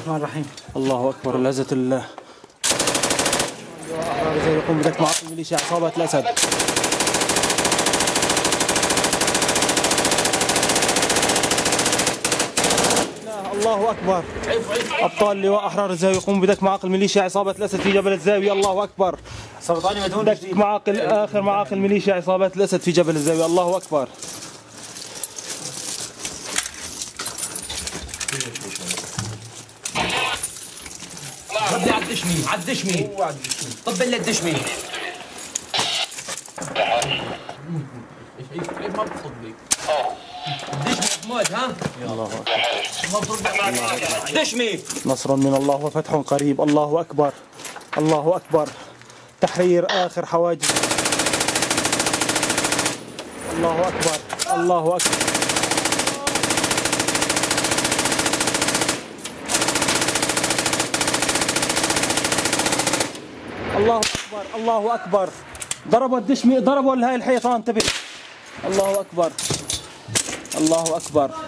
الرحمن الرحيم. الله أكبر. العزة لله. يقوم بدك معاقل ميليشيا عصابة الأسد. الله أكبر. أبطال لواء أحرار الزاوية يقوم بدك معاقل ميليشيا عصابة الأسد في جبل الزاوية. الله أكبر. دك معاقل آخر معاقل ميليشيا عصابة الأسد في جبل الزاوية. الله أكبر. طب على الدشمي، على الدشمي، طب اللي الدشمي ما بتصدق الدشمي موت. ها الله أكبر. دشمي نصر من الله وفتح قريب. الله أكبر. الله أكبر. تحرير آخر حواجز. الله أكبر. الله أكبر. الله أكبر. الله أكبر. ضربوا الدشمي، ضربوا هاي الحيطان. انتبه. الله أكبر. الله أكبر.